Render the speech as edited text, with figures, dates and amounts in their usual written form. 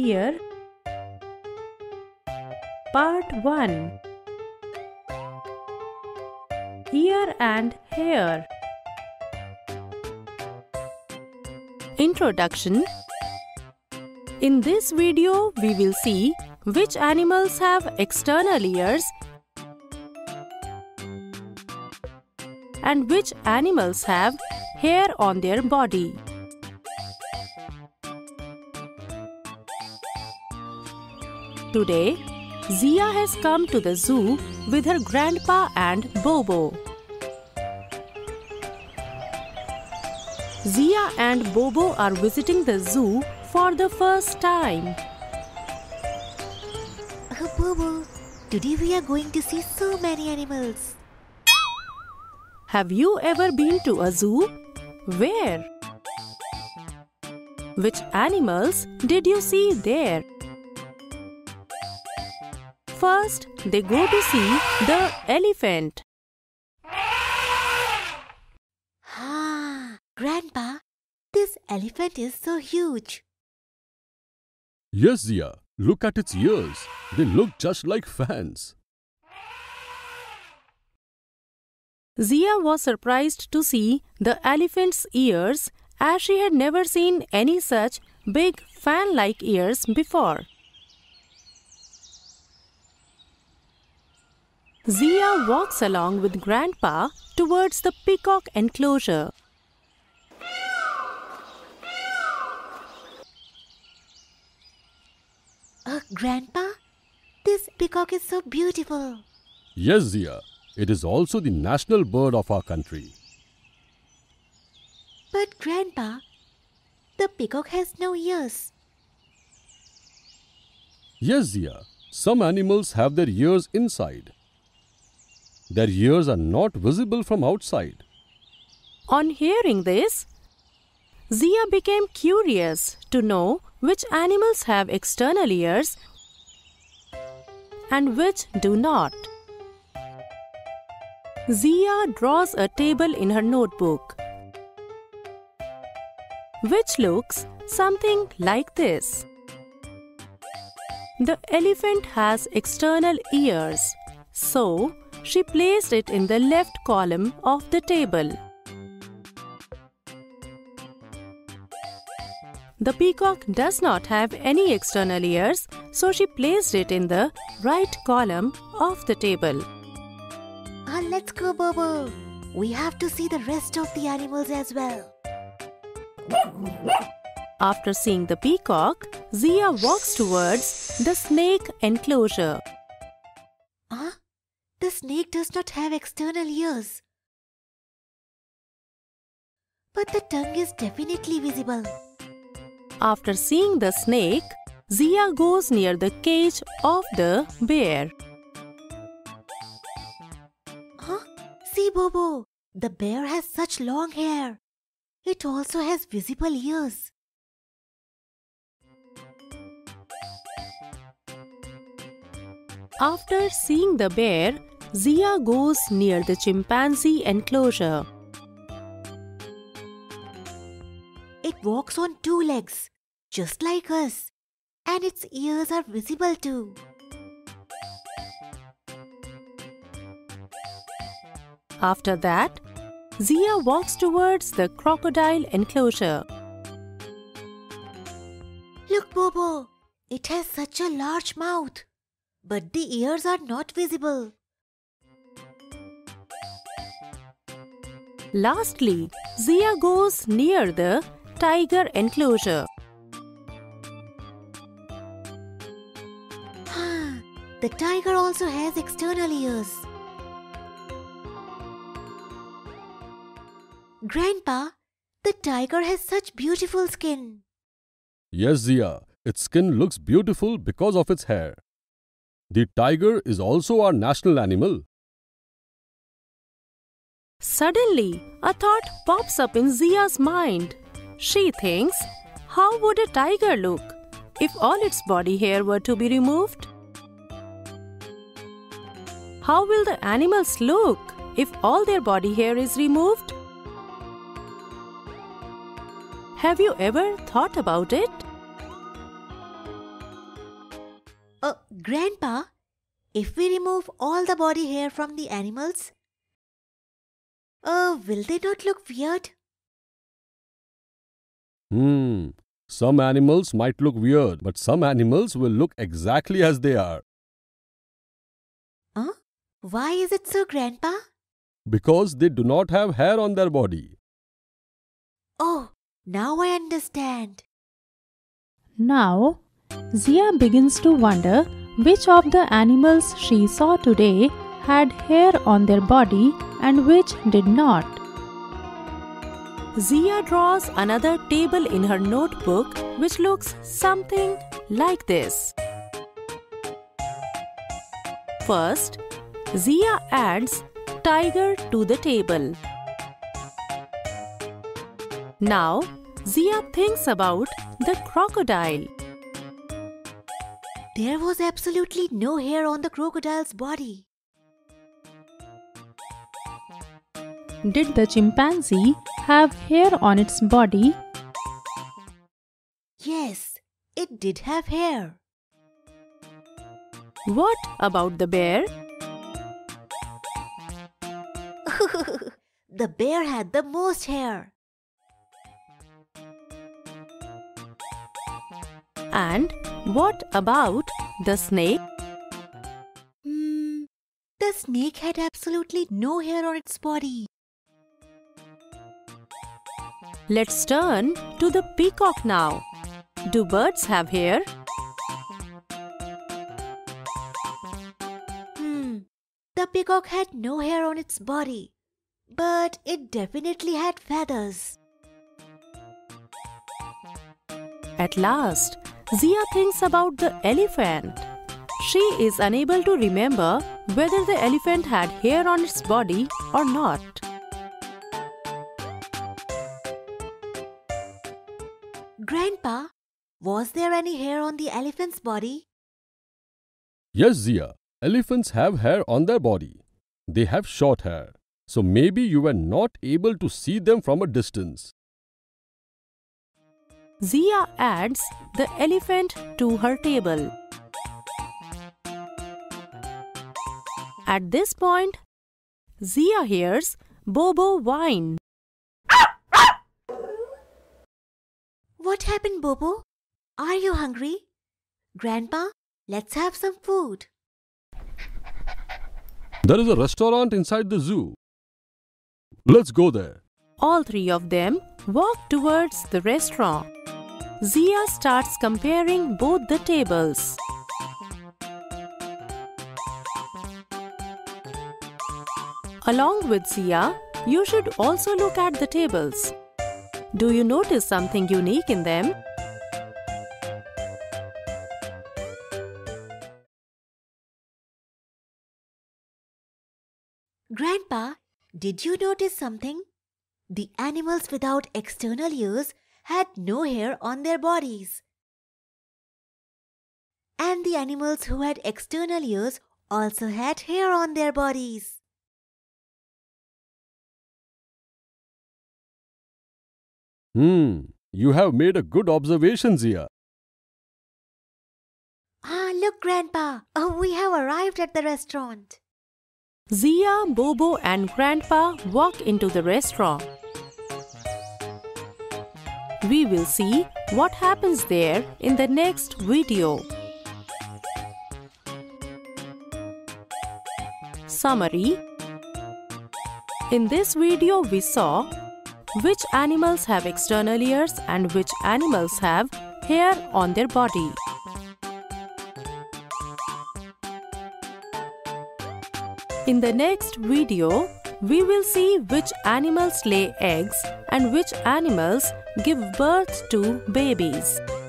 Ear Part 1 Ear and Hair. Introduction. In this video, we will see which animals have external ears and which animals have hair on their body. Today, Zia has come to the zoo with her grandpa and Bobo. Zia and Bobo are visiting the zoo for the first time. Oh, Bobo, today we are going to see so many animals. Have you ever been to a zoo? Where? Which animals did you see there? First, they go to see the elephant. Ah, Grandpa, this elephant is so huge. Yes, Zia. Look at its ears. They look just like fans. Zia was surprised to see the elephant's ears as she had never seen any such big fan-like ears before. Zia walks along with Grandpa towards the peacock enclosure. Grandpa, this peacock is so beautiful. Yes, Zia. It is also the national bird of our country. But Grandpa, the peacock has no ears. Yes, Zia. Some animals have their ears inside. Their ears are not visible from outside. On hearing this, Zia became curious to know which animals have external ears and which do not. Zia draws a table in her notebook, which looks something like this. The elephant has external ears, so she placed it in the left column of the table. The peacock does not have any external ears, so she placed it in the right column of the table. Let's go, Bobo. We have to see the rest of the animals as well. After seeing the peacock, Zia walks towards the snake enclosure. The snake does not have external ears. But the tongue is definitely visible. After seeing the snake, Zia goes near the cage of the bear. See, Bobo, the bear has such long hair. It also has visible ears. After seeing the bear, Zia goes near the chimpanzee enclosure. It walks on two legs, just like us, and its ears are visible too. After that, Zia walks towards the crocodile enclosure. Look, Bobo, it has such a large mouth, but the ears are not visible. Lastly, Zia goes near the tiger enclosure. The tiger also has external ears. Grandpa, the tiger has such beautiful skin. Yes, Zia. Its skin looks beautiful because of its hair. The tiger is also our national animal. Suddenly, a thought pops up in Zia's mind. She thinks, how would a tiger look if all its body hair were to be removed? How will the animals look if all their body hair is removed? Have you ever thought about it? Grandpa, if we remove all the body hair from the animals, will they not look weird? Some animals might look weird, but some animals will look exactly as they are. Huh? Why is it so, Grandpa? Because they do not have hair on their body. Oh, now I understand. Now, Zia begins to wonder which of the animals she saw today had hair on their body and which did not. Zia draws another table in her notebook which looks something like this. First, Zia adds tiger to the table. Now, Zia thinks about the crocodile. There was absolutely no hair on the crocodile's body. Did the chimpanzee have hair on its body? Yes, it did have hair. What about the bear? The bear had the most hair. And what about the snake? The snake had absolutely no hair on its body. Let's turn to the peacock now. Do birds have hair? The peacock had no hair on its body, but it definitely had feathers. At last, Zia thinks about the elephant. She is unable to remember whether the elephant had hair on its body or not. Grandpa, was there any hair on the elephant's body? Yes, Zia. Elephants have hair on their body. They have short hair. So maybe you were not able to see them from a distance. Zia adds the elephant to her table. At this point, Zia hears Bobo whine. What happened, Bobo? Are you hungry? Grandpa, let's have some food. There is a restaurant inside the zoo. Let's go there. All three of them walk towards the restaurant. Zia starts comparing both the tables. Along with Zia, you should also look at the tables. Do you notice something unique in them? Grandpa, did you notice something? The animals without external ears had no hair on their bodies. And the animals who had external ears also had hair on their bodies. You have made a good observation, Zia. Look, Grandpa, we have arrived at the restaurant. Zia, Bobo and Grandpa walk into the restaurant. We will see what happens there in the next video. Summary. In this video, we saw which animals have external ears and which animals have hair on their body. In the next video, we will see which animals lay eggs and which animals give birth to babies.